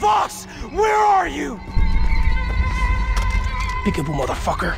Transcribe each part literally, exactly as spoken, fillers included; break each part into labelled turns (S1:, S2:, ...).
S1: boss! Where are you? Peekaboo, motherfucker.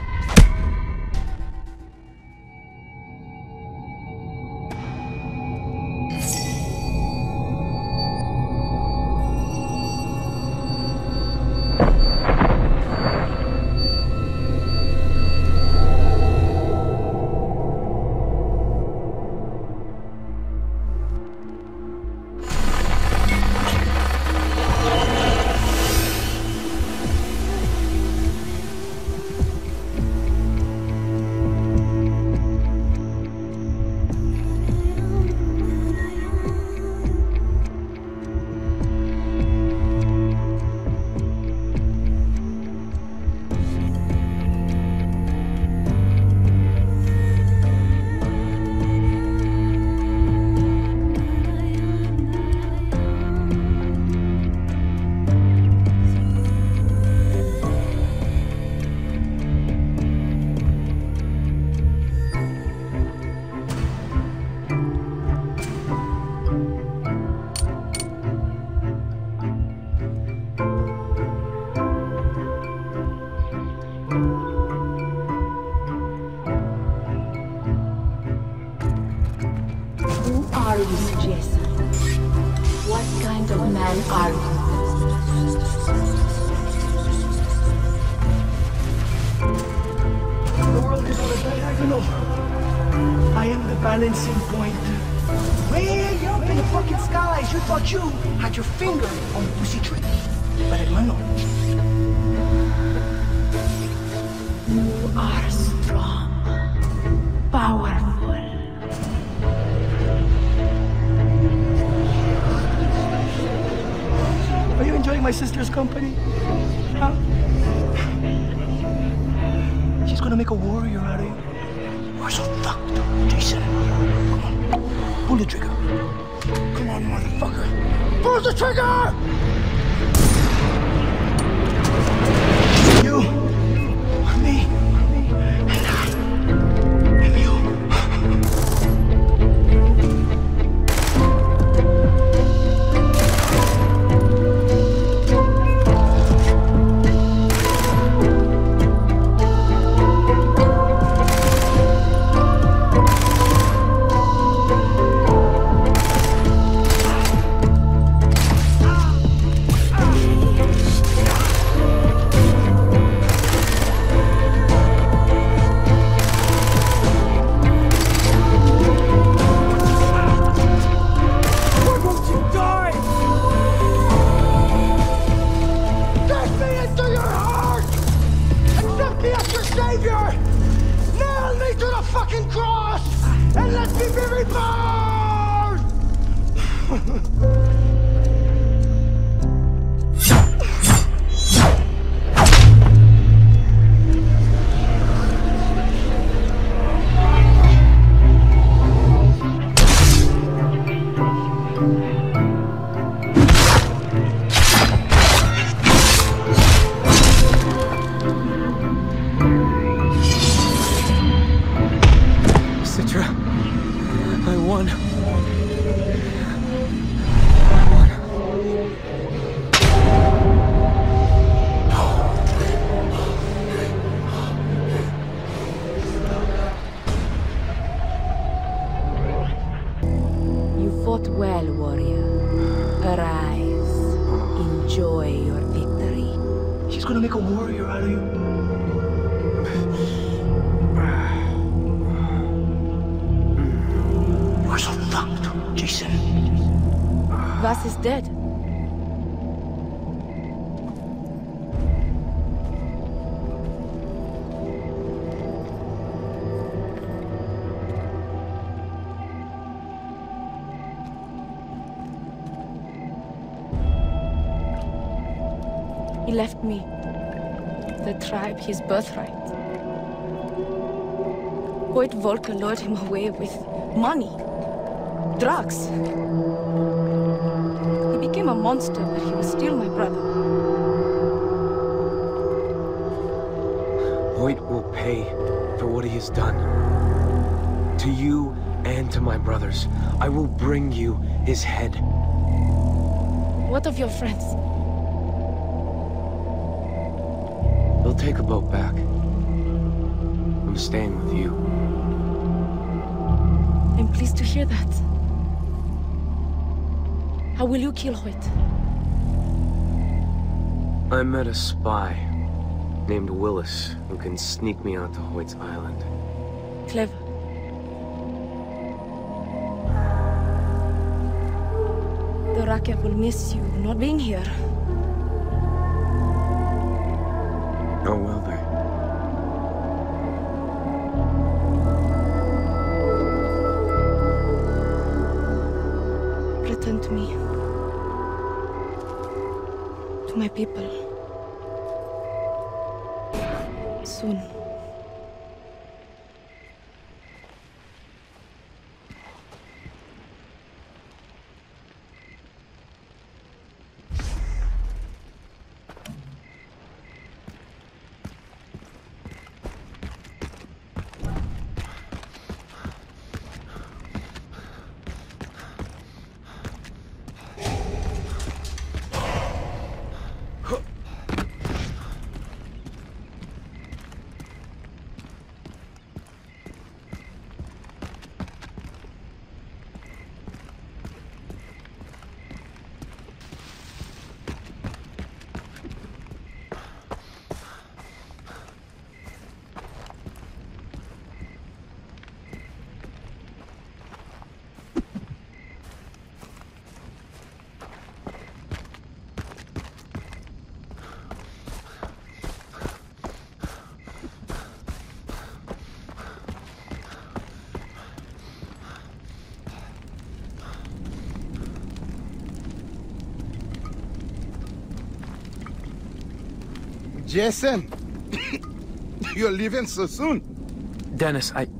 S1: I am the balancing point. Way up in the fucking skies, you thought you had your finger on the pussy tree. But hermano, you are strong, powerful. Are you enjoying my sister's company? Huh? She's gonna make a warrior out of you. We're so fucked, Jason. Come on, pull the trigger. Come on, motherfucker. Pull the trigger! You, me, and I, and you.
S2: Well, warrior. Arise. Enjoy your victory.
S1: She's gonna make a warrior out of you. You are so fucked, Jason.
S2: Vas is dead. He left me, the tribe, his birthright. Hoyt Volker lured him away with money, drugs. He became a monster, but he was still my brother.
S3: Hoyt will pay for what he has done. To you and to my brothers, I will bring you his head.
S2: What of your friends?
S3: They'll take a boat back. I'm staying with you.
S2: I'm pleased to hear that. How will you kill Hoyt?
S3: I met a spy named Willis who can sneak me onto Hoyt's island.
S2: Clever. The Racket will miss you not being here.
S3: Or will they?
S2: Return to me. To my people. Soon.
S1: Jason, you're leaving so soon.
S3: Dennis, I...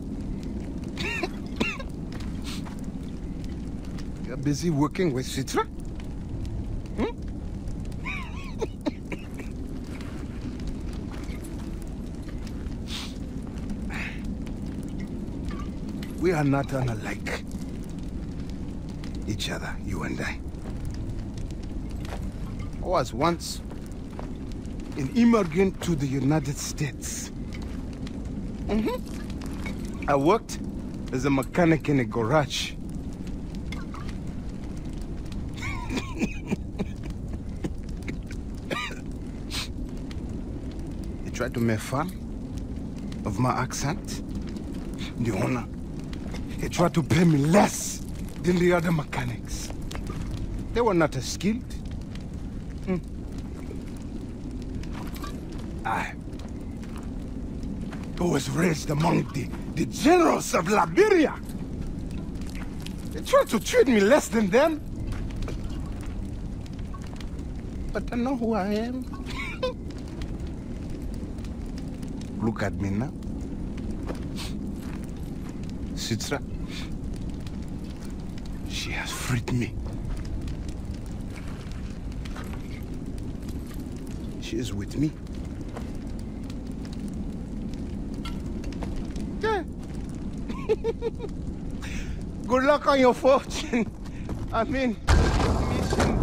S1: You're busy working with Citra? Hmm? We are not unlike each other, you and I. I was once an immigrant to the United States. Mm-hmm. I worked as a mechanic in a garage. They tried to make fun of my accent. The owner, he tried to pay me less than the other mechanics. They were not as skilled. Hmm. I who was raised among the, the generals of Liberia. They tried to treat me less than them. But I know who I am. Look at me now. Citra, she has freed me. She is with me. Yeah. Good luck on your fortune. I mean, mission.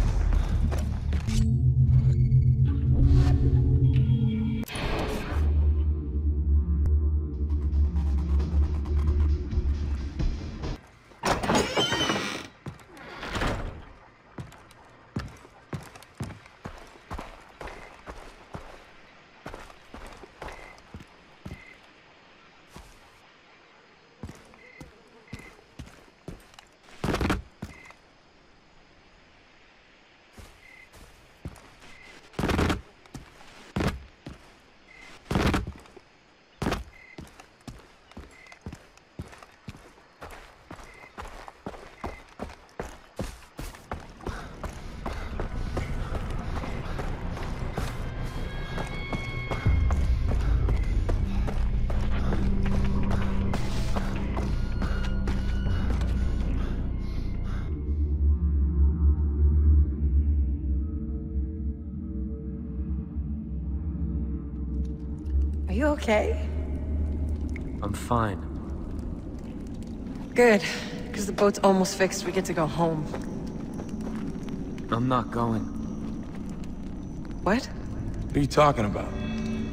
S2: Are you okay?
S3: I'm fine.
S4: Good, because the boat's almost fixed. We get to go home.
S3: I'm not going.
S4: What?
S5: What are you talking about?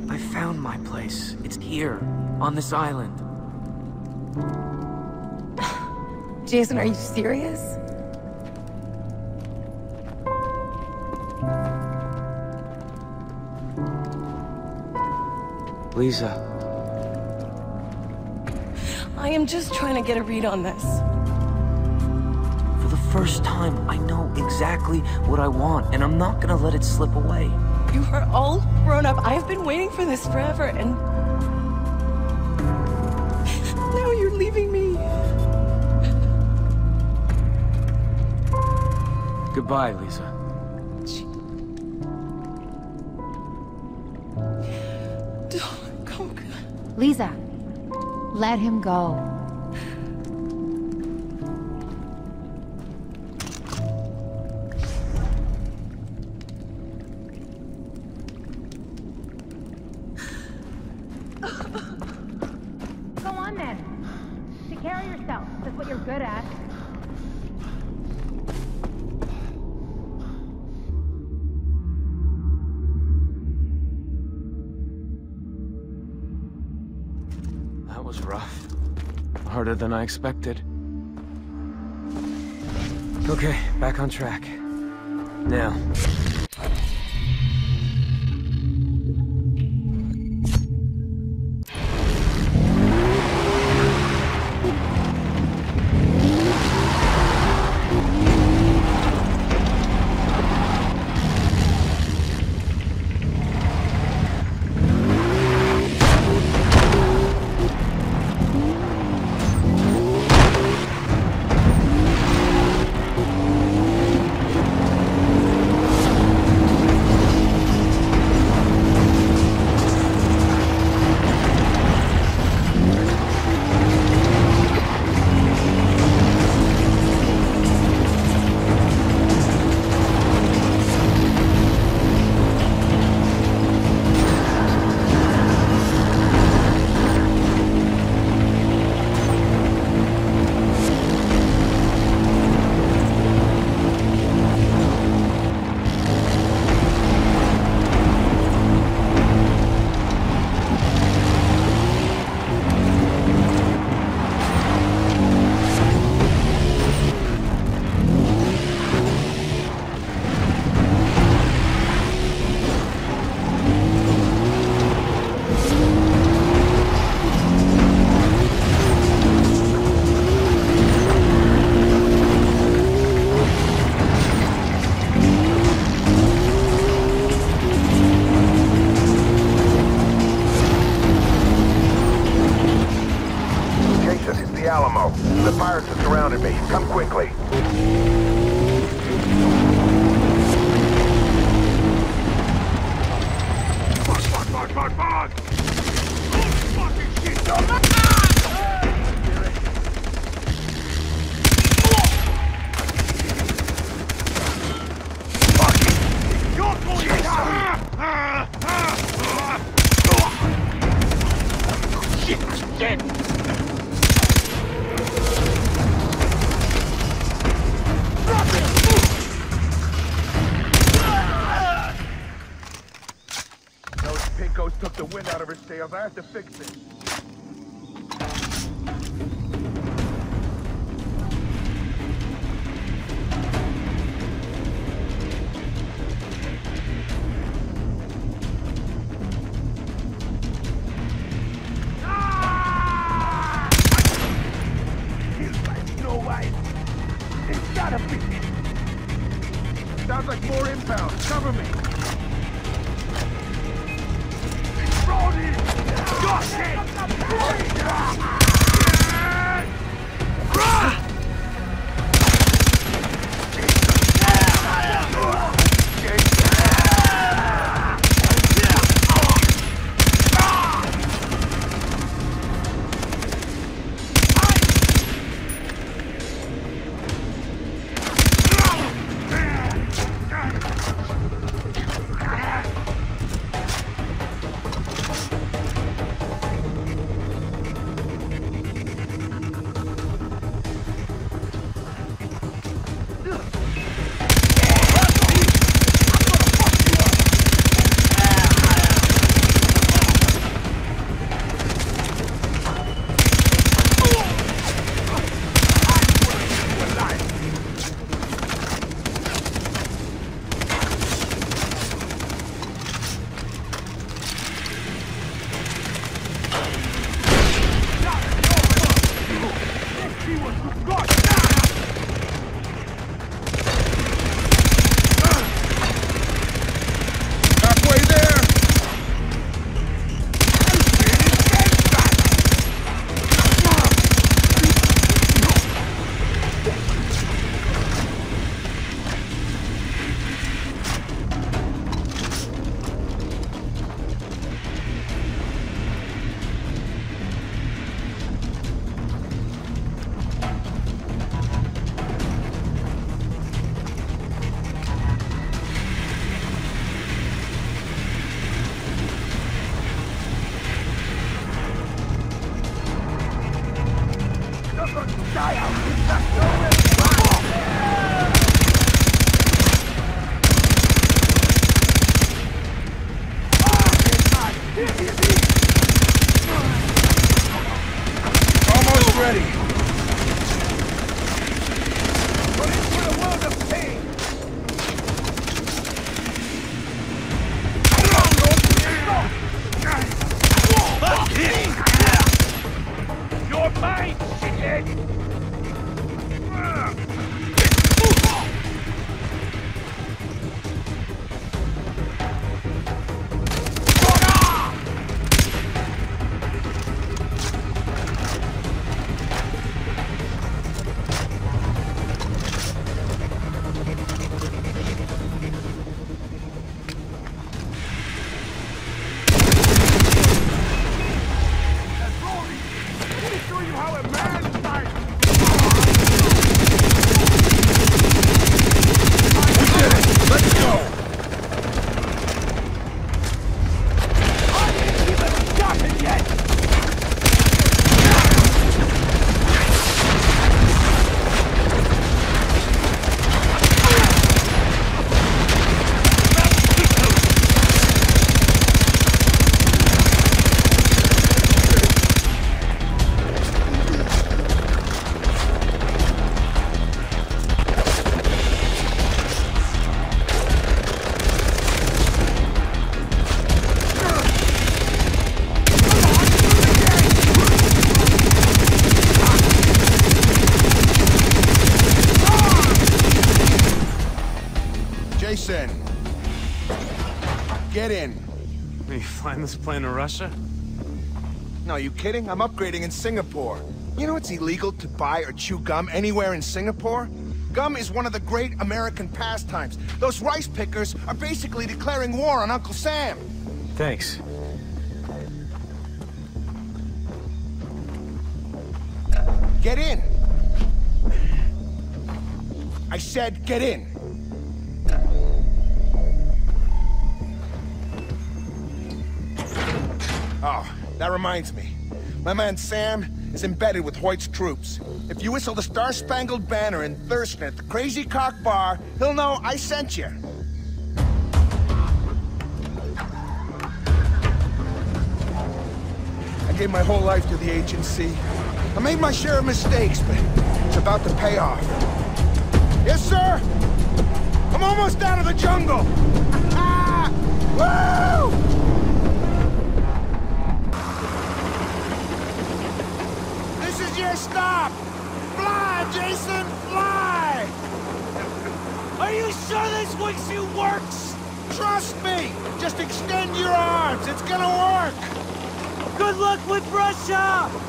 S3: I found my place. It's here, on this island.
S4: Jason, are you serious?
S3: Lisa.
S4: I am just trying to get a read on this.
S3: For the first time, I know exactly what I want, and I'm not gonna let it slip away.
S4: You are all grown up. I've been waiting for this forever, and... now you're leaving me.
S3: Goodbye, Lisa.
S5: Lisa, let him go. Go on then. Take care of yourself. That's what you're good at.
S3: That was rough. Harder than I expected. Okay, back on track. Now.
S6: The pirates have surrounded me. Come quickly. Fuck, fuck, fuck, fuck, fuck! Oh, fucking shit! Fucking! You're going down! Shit! Shit! Took the wind out of her sails. I have to fix it. Ah! No way. It's gotta be. Sounds like more inbound. Cover me. Jason! Get in.
S7: Are you flying this plane to Russia?
S6: No, are you kidding? I'm upgrading in Singapore. You know it's illegal to buy or chew gum anywhere in Singapore? Gum is one of the great American pastimes. Those rice pickers are basically declaring war on Uncle Sam.
S7: Thanks.
S6: Get in! I said get in! Oh, that reminds me. My man Sam is embedded with Hoyt's troops. If you whistle the Star-Spangled Banner in Thurston at the Crazy Cock Bar, he'll know I sent you. I gave my whole life to the agency. I made my share of mistakes, but it's about to pay off. Yes, sir! I'm almost out of the jungle! Woo! This is your stop! Fly, Jason, fly!
S3: Are you sure this wingsuit works?
S6: Trust me! Just extend your arms, it's gonna work!
S3: Good luck with Russia!